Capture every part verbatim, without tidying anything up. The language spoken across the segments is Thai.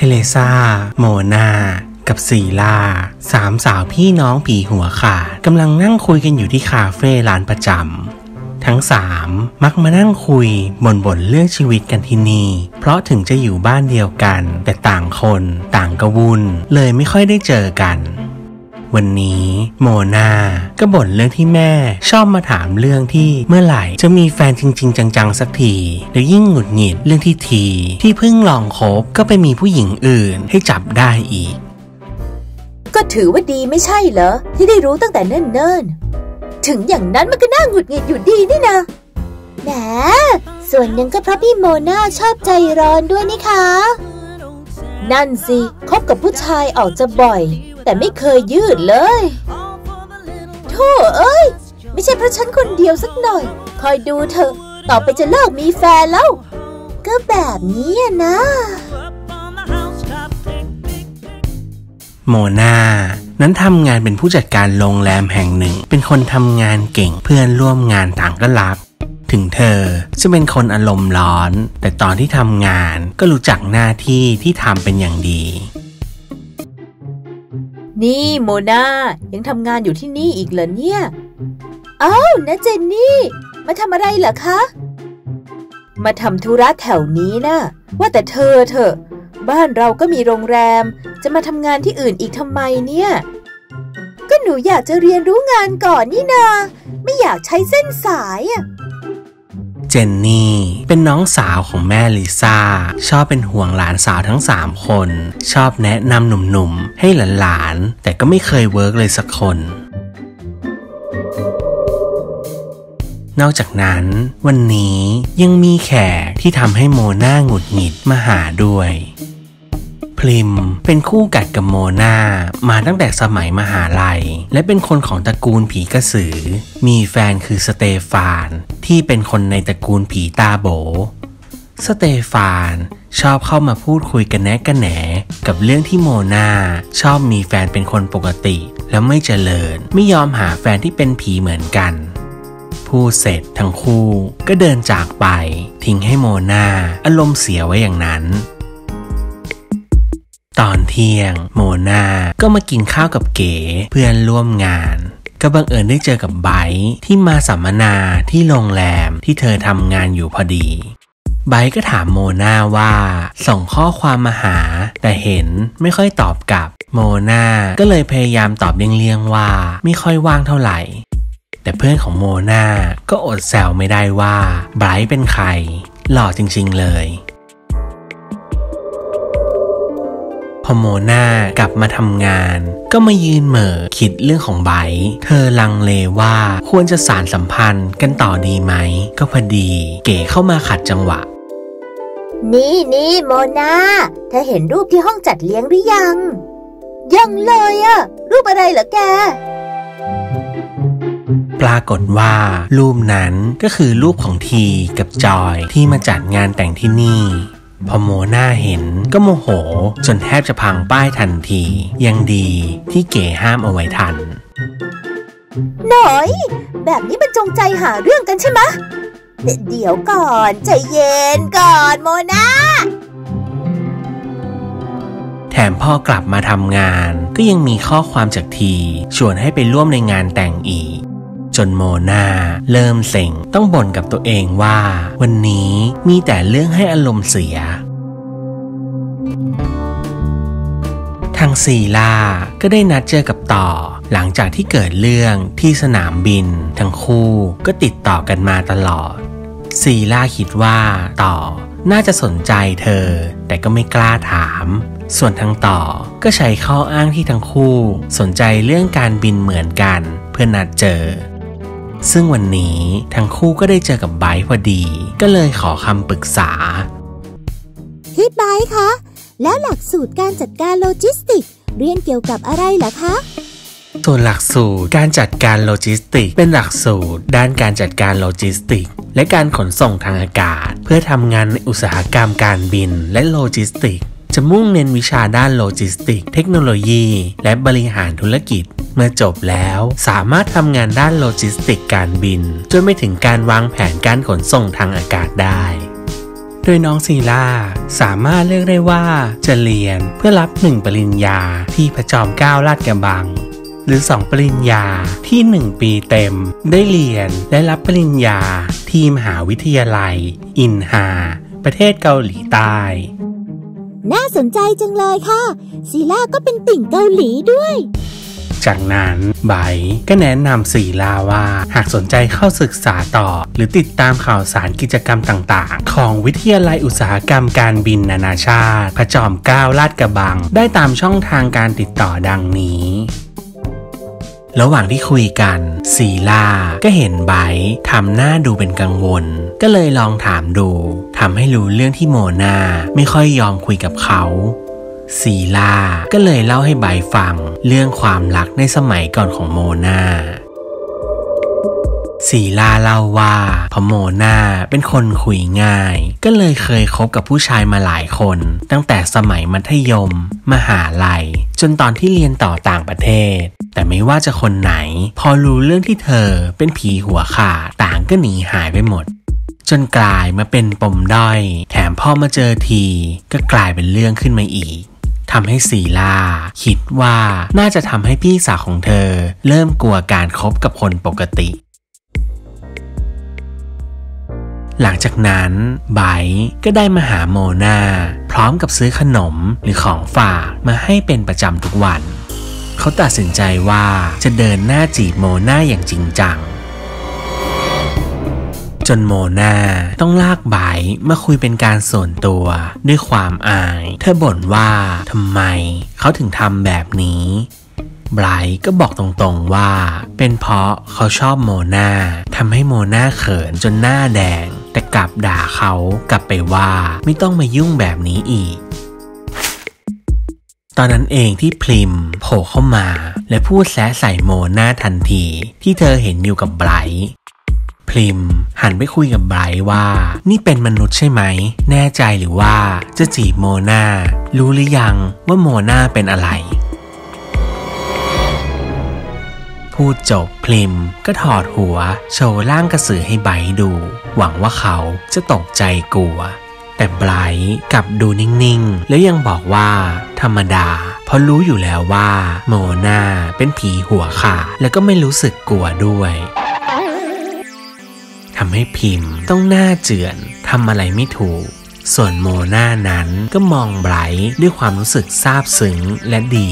เทเลซ่าโมนากับซีล่าสามสาวพี่น้องผีหัวขาดกำลังนั่งคุยกันอยู่ที่คาเฟ่ร้านประจำทั้งสามมักมานั่งคุยบ่นๆเรื่องชีวิตกันที่นี่เพราะถึงจะอยู่บ้านเดียวกันแต่ต่างคนต่างกระวุ่นเลยไม่ค่อยได้เจอกันวันนี้โมนาก็บ่นเรื่องที่แม่ชอบมาถามเรื่องที่เมื่อไหร่จะมีแฟนจริงๆจังๆสักทีแล้วยิ่งหงุดหงิดเรื่องที่ทีที่เพิ่งลองคบก็ไปมีผู้หญิงอื่นให้จับได้อีกก็ถือว่าดีไม่ใช่เหรอที่ได้รู้ตั้งแต่เนิ่นๆถึงอย่างนั้นมันก็น่าหงุดหงิดอยู่ดีนี่นะแหมส่วนหนึ่งก็เพราะพี่โมนาชอบใจร้อนด้วยนี่คะนั่นสิคบกับผู้ชายออกจะบ่อยแต่ไม่เคยยืดเลยโธ่เอ้ยไม่ใช่เพราะฉันคนเดียวสักหน่อยคอยดูเถอะต่อไปจะเลิกมีแฟนแล้วก็แบบนี้นะโมนานั้นทำงานเป็นผู้จัดการโรงแรมแห่งหนึ่งเป็นคนทำงานเก่งเพื่อนร่วมงานต่างก็รักถึงเธอจะเป็นคนอารมณ์ร้อนแต่ตอนที่ทำงานก็รู้จักหน้าที่ที่ทำเป็นอย่างดีนี่โมนายังทำงานอยู่ที่นี่อีกเหรอเนี่ยอ้าวนะเจนนี่มาทำอะไรเหรอคะมาทำธุระแถวนี้นะว่าแต่เธอเถอะบ้านเราก็มีโรงแรมจะมาทำงานที่อื่นอีกทำไมเนี่ยก็หนูอยากจะเรียนรู้งานก่อนนี่นาไม่อยากใช้เส้นสายอะเจนนี่เป็นน้องสาวของแม่ลิซ่าชอบเป็นห่วงหลานสาวทั้งสามคนชอบแนะนำหนุ่มๆให้หลานๆแต่ก็ไม่เคยเวิร์กเลยสักคนนอกจากนั้นวันนี้ยังมีแขกที่ทำให้โมนาหงุดหงิดมาหาด้วยพริมเป็นคู่กัดกับโมนามาตั้งแต่สมัยมหาลัยและเป็นคนของตระกูลผีกระสือมีแฟนคือสเตฟานที่เป็นคนในตระกูลผีตาโบสเตฟานชอบเข้ามาพูดคุยกันแนะกันแหนกับเรื่องที่โมนาชอบมีแฟนเป็นคนปกติแล้วไม่เจริญไม่ยอมหาแฟนที่เป็นผีเหมือนกันพูดเสร็จทั้งคู่ก็เดินจากไปทิ้งให้โมนาอารมณ์เสียไว้อย่างนั้นตอนเที่ยงโมนาก็มากินข้าวกับเก๋เพื่อนร่วมงานก็บังเอิญได้เจอกับไบร์ทที่มาสัมมนาที่โรงแรมที่เธอทำงานอยู่พอดีไบร์ทก็ถามโมนาว่าส่งข้อความมาหาแต่เห็นไม่ค่อยตอบกลับโมนาก็เลยพยายามตอบเลี่ยงๆว่าไม่ค่อยว่างเท่าไหร่แต่เพื่อนของโมนาก็อดแซวไม่ได้ว่าไบร์ทเป็นใครหล่อจริงๆเลยพอโมนากลับมาทำงานก็มายืนเหม่อคิดเรื่องของไบร์ทเธอลังเลว่าควรจะสานสัมพันธ์กันต่อดีไหมก็พอดีเก๋เข้ามาขัดจังหวะนี่นี่โมนาเธอเห็นรูปที่ห้องจัดเลี้ยงหรือยังยังเลยอะรูปอะไรเหรอแกปรากฏว่ารูปนั้นก็คือรูปของทีกับจอยที่มาจัดงานแต่งที่นี่พอโมนาเห็นก็โมโหจนแทบจะพังป้ายทันทียังดีที่เก๋ห้ามเอาไว้ทันหน่อยแบบนี้มันจงใจหาเรื่องกันใช่ไหมเดี๋ยวก่อนใจเย็นก่อนโมนาแถมพอกลับมาทำงานก็ยังมีข้อความจากทีชวนให้ไปร่วมในงานแต่งอีกจนโมนาเริ่มเซ็งต้องบ่นกับตัวเองว่าวันนี้มีแต่เรื่องให้อารมณ์เสียทางซีล่าก็ได้นัดเจอกับต่อหลังจากที่เกิดเรื่องที่สนามบินทั้งคู่ก็ติดต่อกันมาตลอดซีล่าคิดว่าต่อน่าจะสนใจเธอแต่ก็ไม่กล้าถามส่วนทางต่อก็ใช้ข้ออ้างที่ทั้งคู่สนใจเรื่องการบินเหมือนกันเพื่อนัดเจอซึ่งวันนี้ทั้งคู่ก็ได้เจอกับไบร์ทพอดีก็เลยขอคำปรึกษาพี่ไบร์ทคะแล้วหลักสูตรการจัดการโลจิสติกเรียนเกี่ยวกับอะไรเหรอคะส่วนหลักสูตรการจัดการโลจิสติกเป็นหลักสูตรด้านการจัดการโลจิสติกและการขนส่งทางอากาศเพื่อทำงานในอุตสาหกรรมการบินและโลจิสติกจะมุ่งเน้นวิชาด้านโลจิสติกเทคโนโลยีและบริหารธุรกิจเมื่อจบแล้วสามารถทำงานด้านโลจิสติกการบินจนไปถึงการวางแผนการขนส่งทางอากาศได้โดยน้องซีล่าสามารถเลือกได้ว่าจะเรียนเพื่อรับหนึ่งปริญญาที่พระจอมเกล้าลาดกระบังหรือสองปริญญาที่หนึ่งปีเต็มได้เรียนและรับปริญญาที่มหาวิทยาลัยอินฮาประเทศเกาหลีใต้น่าสนใจจังเลยค่ะซีล่าก็เป็นติ่งเกาหลีด้วยจากนั้นไบร์ทก็แนะนำซีล่าว่าหากสนใจเข้าศึกษาต่อหรือติดตามข่าวสารกิจกรรมต่างๆของวิทยาลัยอุตสาหกรรมการบินนานาชาติพระจอมเกล้าลาดกระบังได้ตามช่องทางการติดต่อดังนี้ระหว่างที่คุยกันซีล่าก็เห็นไบร์ททำหน้าดูเป็นกังวลก็เลยลองถามดูทำให้รู้เรื่องที่โมนาไม่ค่อยยอมคุยกับเขาซีล่าก็เลยเล่าให้ไบร์ทฟังเรื่องความรักในสมัยก่อนของโมนาซีล่าเล่าว่าพอโมนาเป็นคนคุยง่ายก็เลยเคยคบกับผู้ชายมาหลายคนตั้งแต่สมัยมัธยมมหาลัยจนตอนที่เรียนต่อต่างประเทศแต่ไม่ว่าจะคนไหนพอรู้เรื่องที่เธอเป็นผีหัวขาดต่างก็หนีหายไปหมดจนกลายมาเป็นปมด้อยแถมพอมาเจอทีก็กลายเป็นเรื่องขึ้นมาอีกทำให้ซีล่าคิดว่าน่าจะทำให้พี่สาวของเธอเริ่มกลัวการคบกับคนปกติหลังจากนั้นไบร์ทก็ได้มาหาโมนาพร้อมกับซื้อขนมหรือของฝากมาให้เป็นประจำทุกวันเขาตัดสินใจว่าจะเดินหน้าจีบโมนาอย่างจริงจังจนโมนาต้องลากไบร์ทมาคุยเป็นการส่วนตัวด้วยความอายเธอบ่นว่าทำไมเขาถึงทำแบบนี้ไบร์ทก็บอกตรงๆว่าเป็นเพราะเขาชอบโมนาทำให้โมนาเขินจนหน้าแดงแต่กลับด่าเขากลับไปว่าไม่ต้องมายุ่งแบบนี้อีกตอนนั้นเองที่พริมโผล่เข้ามาและพูดแซะใส่โมนาทันทีที่เธอเห็นอยู่กับไบร์ทพริมหันไปคุยกับไบร์ทว่านี่เป็นมนุษย์ใช่ไหมแน่ใจหรือว่าจะจีบโมนารู้หรือยังว่าโมนาเป็นอะไรพูดจบพริมก็ถอดหัวโชว์ร่างกระสือให้ไบร์ทดูหวังว่าเขาจะตกใจกลัวแต่ไบร์ทกลับดูนิ่งๆแล้วยังบอกว่าธรรมดาเพราะรู้อยู่แล้วว่าโมนาเป็นผีหัวขาดแล้วก็ไม่รู้สึกกลัวด้วยทำให้พิมพ์ต้องหน้าเจือนทำอะไรไม่ถูกส่วนโมนานั้นก็มองไบร์ทด้วยความรู้สึกซาบซึ้งและดี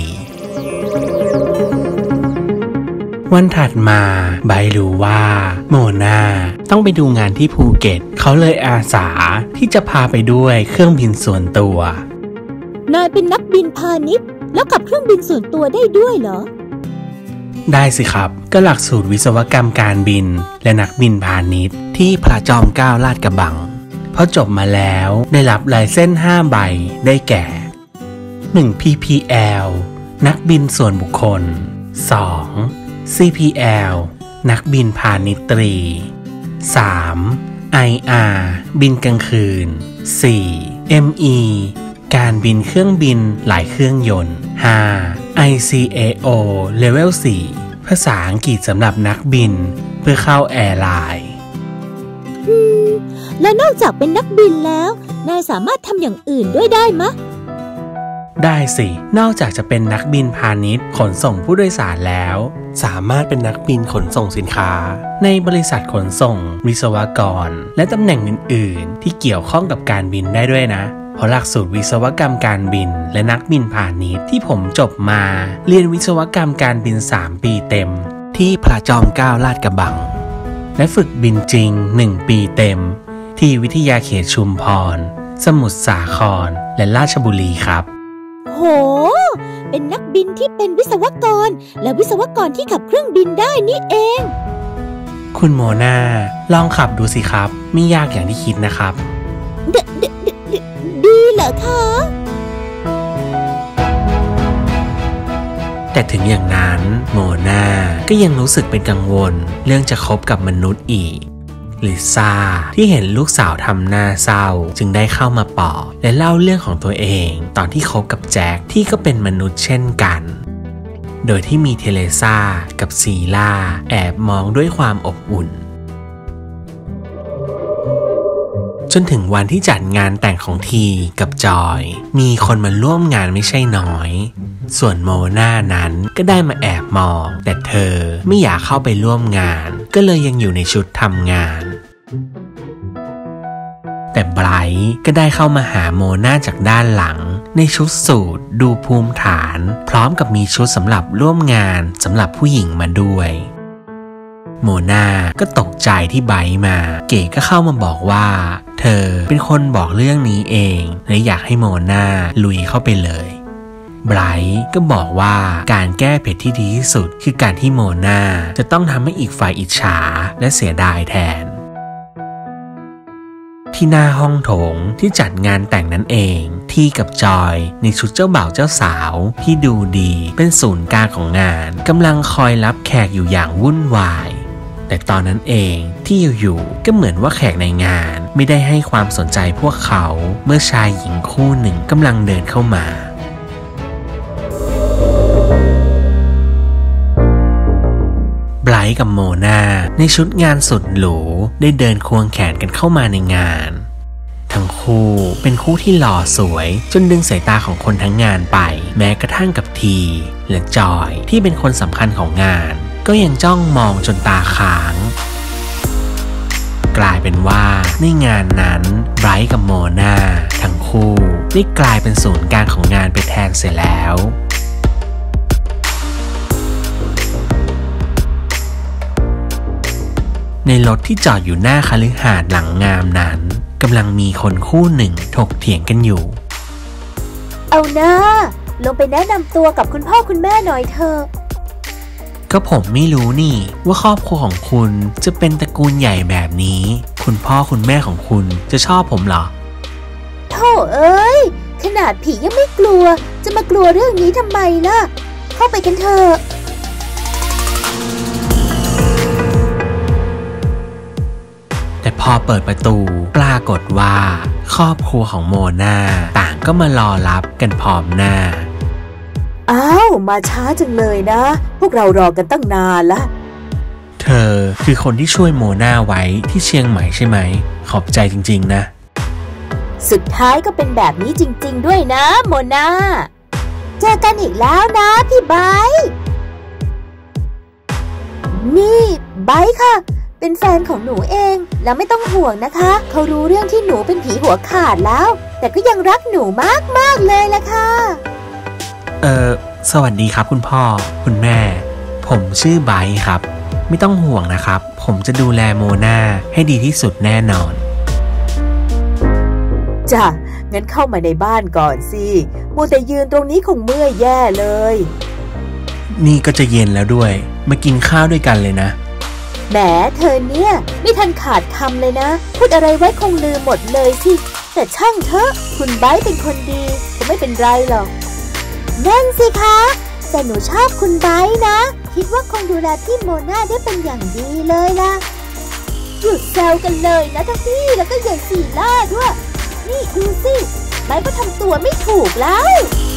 วันถัดมาไบร์ทรู้ว่าโมนาต้องไปดูงานที่ภูเก็ตเขาเลยอาสาที่จะพาไปด้วยเครื่องบินส่วนตัวนายเป็นนักบินพาณิชย์แล้วกับเครื่องบินส่วนตัวได้ด้วยเหรอได้สิครับก็หลักสูตรวิศวกรรมการบินและนักบินพาณิชย์ที่พระจอมเกล้าลาดกระบังพอจบมาแล้วได้รับลายเส้นห้าใบได้แก่หนึ่ง พี พี แอล นักบินส่วนบุคคลสอง ซี พี แอล นักบินพาณิชย์ตรีสาม ไอ อาร์ บินกลางคืนสี่ เอ็ม อี การบินเครื่องบินหลายเครื่องยนต์ห้า ไอ ซี เอ โอ Level สี่ ภาษาอังกฤษสำหรับนักบินเพื่อเข้าแอร์ไลน์อืมและนอกจากเป็นนักบินแล้วนายสามารถทำอย่างอื่นด้วยได้มะได้สินอกจากจะเป็นนักบินพาณิชย์ขนส่งผู้โดยสารแล้วสามารถเป็นนักบินขนส่งสินค้าในบริษัทขนส่งวิศวกรและตำแหน่งอื่นๆที่เกี่ยวข้องกับการบินได้ด้วยนะเพราะหลักสูตรวิศวกรรมการบินและนักบินพาณิชย์ที่ผมจบมาเรียนวิศวกรรมการบินสามปีเต็มที่พระจอมเกล้าลาดกระบังและฝึกบินจริงหนึ่งปีเต็มที่วิทยาเขตชุมพรสมุทรสาครและราชบุรีครับโหเป็นนักบินที่เป็นวิศวกรและวิศวกรที่ขับเครื่องบินได้นี่เองคุณโมนาลองขับดูสิครับไม่ยากอย่างที่คิดนะครับดดดดีเหรอคะแต่ถึงอย่างนั้นโมนาก็ยังรู้สึกเป็นกังวลเรื่องจะคบกับมนุษย์อีกลิซ่าที่เห็นลูกสาวทำหน้าเศร้าจึงได้เข้ามาปลอบและเล่าเรื่องของตัวเองตอนที่คบกับแจ็คที่ก็เป็นมนุษย์เช่นกันโดยที่มีเทเลซ่ากับซีล่าแอบมองด้วยความอบอุ่นจนถึงวันที่จัดงานแต่งของทีกับจอยมีคนมาร่วมงานไม่ใช่น้อยส่วนโมนานั้นก็ได้มาแอบมองแต่เธอไม่อยากเข้าไปร่วมงานก็เลยยังอยู่ในชุดทำงานแต่ไบรท์ก็ได้เข้ามาหาโมนาจากด้านหลังในชุดสูทดูภูมิฐานพร้อมกับมีชุดสำหรับร่วมงานสำหรับผู้หญิงมาด้วยโมนาก็ตกใจที่ไบรท์มาเก๋ก็เข้ามาบอกว่าเธอเป็นคนบอกเรื่องนี้เองและอยากให้โมนาลุยเข้าไปเลยไบรท์ก็บอกว่าการแก้เผ็ดที่ดีที่สุดคือการที่โมนาจะต้องทำให้อีกฝ่ายอิจฉาและเสียดายแทนที่หน้าห้องโถงที่จัดงานแต่งนั้นเองที่กับจอยในชุดเจ้าบ่าวเจ้าสาวที่ดูดีเป็นศูนย์กลางของงานกำลังคอยรับแขกอยู่อย่างวุ่นวายแต่ตอนนั้นเองที่อยู่ๆก็เหมือนว่าแขกในงานไม่ได้ให้ความสนใจพวกเขาเมื่อชายหญิงคู่หนึ่งกำลังเดินเข้ามาไบรท์กับโมนาในชุดงานสุดหรูได้เดินควงแขนกันเข้ามาในงานทั้งคู่เป็นคู่ที่หล่อสวยจนดึงสายตาของคนทั้งงานไปแม้กระทั่งกับทีและจอยที่เป็นคนสำคัญของงานก็ยังจ้องมองจนตาค้างกลายเป็นว่าในงานนั้นไบรท์กับโมนาทั้งคู่ได้กลายเป็นศูนย์กลางของงานไปแทนเสียแล้วในรถที่จอดอยู่หน้าคฤหาสน์หลังงามนั้นกำลังมีคนคู่หนึ่งถกเถียงกันอยู่เอานะลงไปแนะนำตัวกับคุณพ่อคุณแม่หน่อยเถอะก็ผมไม่รู้นี่ว่าครอบครัวของคุณจะเป็นตระกูลใหญ่แบบนี้คุณพ่อคุณแม่ของคุณจะชอบผมเหรอโธ่เอ้ยขนาดผียังไม่กลัวจะมากลัวเรื่องนี้ทำไมล่ะเข้าไปกันเถอะแต่พอเปิดประตูปรากฏว่าครอบครัวของโมนาต่างก็มารอรับกันพร้อมหน้าอ้าวมาช้าจังเลยนะพวกเรารอกันตั้งนานละเธอคือคนที่ช่วยโมนาไว้ที่เชียงใหม่ใช่ไหมขอบใจจริงๆนะสุดท้ายก็เป็นแบบนี้จริงๆด้วยนะโมนาเจอกันอีกแล้วนะพี่ไบร์ทนี่ไบร์ทค่ะเป็นแฟนของหนูเองแล้วไม่ต้องห่วงนะคะเขารู้เรื่องที่หนูเป็นผีหัวขาดแล้วแต่ก็ยังรักหนูมากๆเลยล่ะค่ะเออสวัสดีครับคุณพ่อคุณแม่ผมชื่อไบร์ทครับไม่ต้องห่วงนะครับผมจะดูแลโมนาให้ดีที่สุดแน่นอนจ้ะงั้นเข้ามาในบ้านก่อนสิมัวแต่ยืนตรงนี้คงเมื่อยแย่เลยนี่ก็จะเย็นแล้วด้วยมากินข้าวด้วยกันเลยนะแหมเธอเนี่ยไม่ทันขาดคำเลยนะพูดอะไรไว้คงลืมหมดเลยสิแต่ช่างเถอะคุณไบร์ทเป็นคนดีจะไม่เป็นไรหรอกนั่นสิคะแต่หนูชอบคุณไบร์ทนะคิดว่าคงดูแลพี่โมนาได้เป็นอย่างดีเลยล่ะหยุดแซวกันเลยนะทั้งพี่แล้วก็ใหญ่สีล่าด้วยนี่ดูสิไบร์ทก็ทำตัวไม่ถูกแล้ว